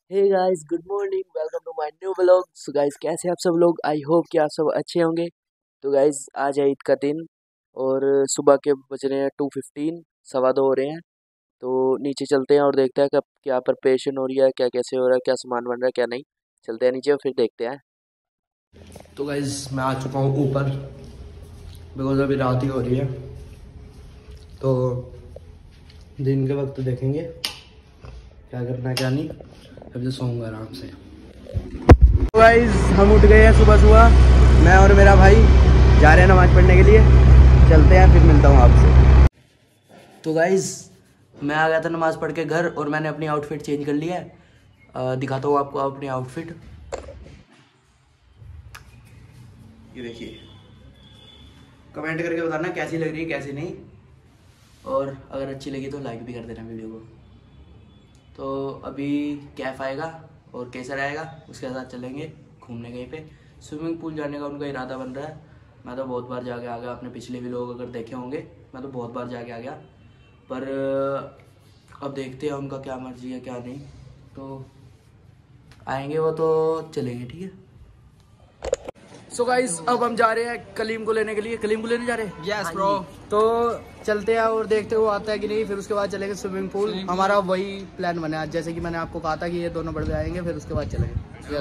Hey guys, good morning, welcome to my new vlog. So guys, कैसे हैं आप सब लोग? आई होप कि आप सब अच्छे होंगे। तो गाइस, आज है ईद का दिन और सुबह के बज रहे हैं 2:15, 2:15 हो रहे हैं। तो नीचे चलते हैं और देखते हैं कब क्या प्रिपरेशन हो रही है, क्या कैसे हो रहा है, क्या सामान बन रहा है, क्या नहीं। चलते हैं नीचे और फिर देखते हैं। तो गाइस मैं आ चुका हूँ ऊपर, बिकॉज अभी रात ही हो रही है। तो दिन के वक्त देखेंगे क्या करना है क्या नहीं। अभी तो सोऊंगा आराम से। तो गाइस हम उठ गए हैं सुबह सुबह, मैं और मेरा भाई जा रहे हैं नमाज पढ़ने के लिए। चलते हैं, फिर मिलता हूँ आपसे। तो गाइस मैं आ गया था नमाज पढ़ के घर और मैंने अपनी आउटफिट चेंज कर लिया है। दिखाता हूँ आपको अपनी आउटफिट। ये देखिए, कमेंट करके बताना कैसी लग रही है कैसी नहीं, और अगर अच्छी लगी तो लाइक भी कर देना वीडियो को। तो अभी कैफ आएगा और केसर आएगा, उसके साथ चलेंगे घूमने कहीं पे। स्विमिंग पूल जाने का उनका इरादा बन रहा है। मैं तो बहुत बार जाके आ गया, आपने पिछले भी लोग अगर देखे होंगे, मैं तो बहुत बार जाके आ गया। पर अब देखते हैं उनका क्या मर्जी है क्या नहीं। तो आएंगे वो तो चलेंगे, ठीक है। सो गाइस अब हम जा रहे हैं कलीम को लेने के लिए। कलीम को लेने जा रहे हैं। Yes bro. तो चलते हैं और देखते हैं वो आता है कि नहीं, फिर उसके बाद चलेंगे स्विमिंग पूल। हमारा वही प्लान बना है, जैसे कि मैंने आपको कहा था कि ये दोनों बड़े आएंगे, फिर उसके बाद चलेंगे।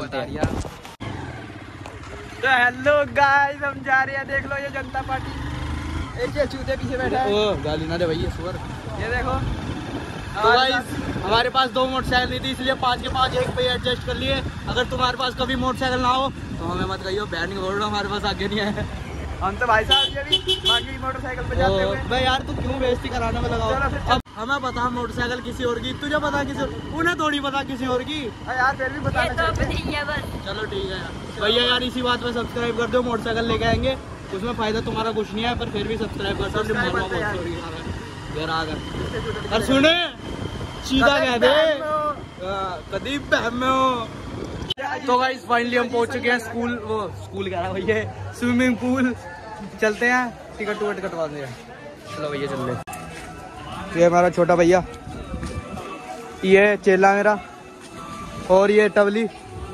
तो हेलो गाइस, हम जा रहे हैं। देख लो ये जनता पार्टी, एक ये चूते पीछे बैठा है। ओ गाली ना दे भैया सुअर। ये देखो। तो गाइस हमारे पास 2 मोटरसाइकिल नहीं थी, इसलिए 5 के 5 एक पे एडजस्ट कर लिए। अगर तुम्हारे पास कभी मोटरसाइकिल ना हो तो हमें मत कहियो, बैन नहीं बोल रहा, हमारे पास आगे नहीं है। हम तो भाई साहब अभी मांगी मोटरसाइकिल पे जाते हुए। भाई यार तू क्यों बेइज्जती कराने में लगाओ। अब हमें पता मोटरसाइकिल किसी और की, तुझे पता किसी और, उन्हें थोड़ी पता किसी और की। यार फिर भी बताना चाहिए। चलो ठीक है यार। भैया यार इसी बात पे सब्सक्राइब कर दो, मोटरसाइकिल लेके आएंगे, उसमें फायदा तुम्हारा कुछ नहीं है, पर फिर भी सब्सक्राइब कर दो। घर आ गए और सुने सीधा कह दे कदी बहमो। तो गाइस फाइनली हम पहुंच चुके हैं स्कूल, वो स्कूल कह रहा है भैया, स्विमिंग पूल। चलते हैं, टिकट टुकट कटवा दे। चलो भैया चल रहे। ये हमारा छोटा भैया, ये चेला मेरा, और ये टवली।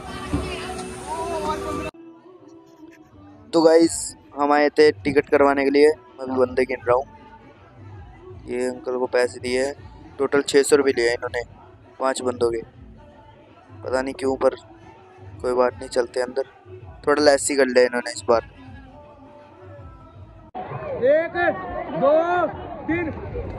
तो गाइस, हम आए थे टिकट करवाने के लिए। मैं भी बंदे गिन रहा हूँ। ये अंकल को पैसे दिए हैं, टोटल 600 रुपये लिए इन्होंने 5 बंदों के। पता नहीं क्यों, पर कोई बात नहीं, चलते अंदर। थोड़ा लेस ही कर लिया इन्होंने इस बार। 1 2 3।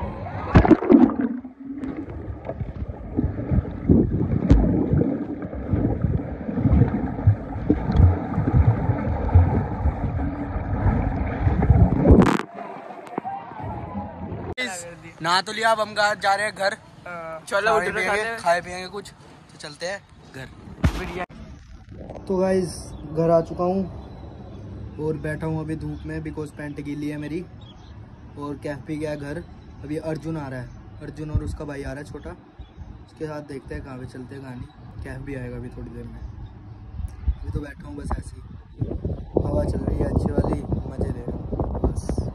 नहा तो लिया, अब हम जा रहे हैं घर। चलो खाए पियेंगे कुछ, तो चलते हैं घर। तो गाइस घर आ चुका हूँ और बैठा हूँ अभी धूप में, बिकॉज पैंट गीली है मेरी। और कैफ भी गया घर। अभी अर्जुन आ रहा है, अर्जुन और उसका भाई आ रहा है छोटा, उसके साथ देखते हैं कहाँ पे चलते हैं कहानी। कैफ भी आएगा अभी थोड़ी देर में। अभी तो बैठा हूँ बस ऐसे ही, हवा चल रही है अच्छी वाली, मजे ले रहा हूँ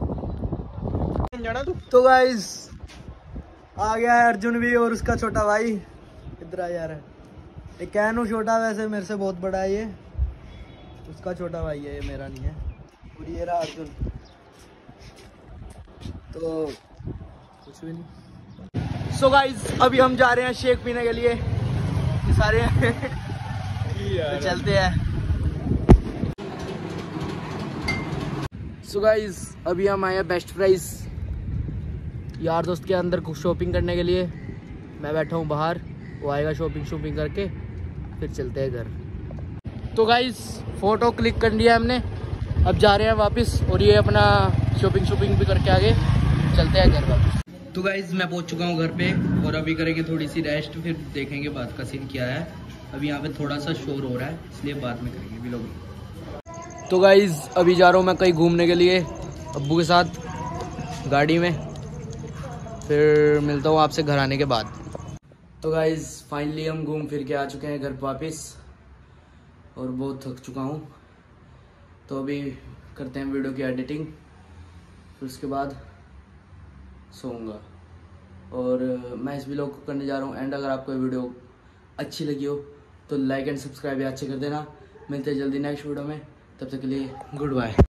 बस। तो गाइस आ गया है अर्जुन भी और उसका छोटा भाई। इधर आ यार, ये कैनू छोटा, वैसे मेरे से बहुत बड़ा है ये, उसका छोटा भाई है, ये मेरा नहीं है। और ये रहा अर्जुन। तो कुछ भी नहीं। सो गाइस अभी हम जा रहे हैं शेक पीने के लिए, ये सारे तो चलते हैं। सो गाइस अभी हम आए हैं बेस्ट प्राइस यार दोस्त के अंदर शॉपिंग करने के लिए। मैं बैठा हूँ बाहर, वो आएगा शॉपिंग करके, फिर चलते हैं घर। तो गाइस फोटो क्लिक कर लिया हमने, अब जा रहे हैं वापस, और ये अपना शॉपिंग भी करके आगे चलते हैं घर वापस। तो गाइस मैं पहुंच चुका हूँ घर पे, और अभी करेंगे थोड़ी सी रेस्ट, फिर देखेंगे बाद का सीन क्या है। अभी यहाँ पे थोड़ा सा शोर हो रहा है, इसलिए बाद में करेंगे व्लॉग। तो गाइस अभी जा रहा हूँ मैं कहीं घूमने के लिए अब्बू के साथ गाड़ी में, फिर मिलता हूँ आपसे घर आने के बाद। तो गाइस फाइनली हम घूम फिर के आ चुके हैं घर वापस, और बहुत थक चुका हूँ। तो अभी करते हैं वीडियो की एडिटिंग, फिर उसके बाद सोऊंगा। और मैं इस वीडियो को करने जा रहा हूँ एंड। अगर आपको ये वीडियो अच्छी लगी हो तो लाइक एंड सब्सक्राइब याद से कर देना। मिलते हैं जल्दी नेक्स्ट वीडियो में, तब तक के लिए गुड बाय।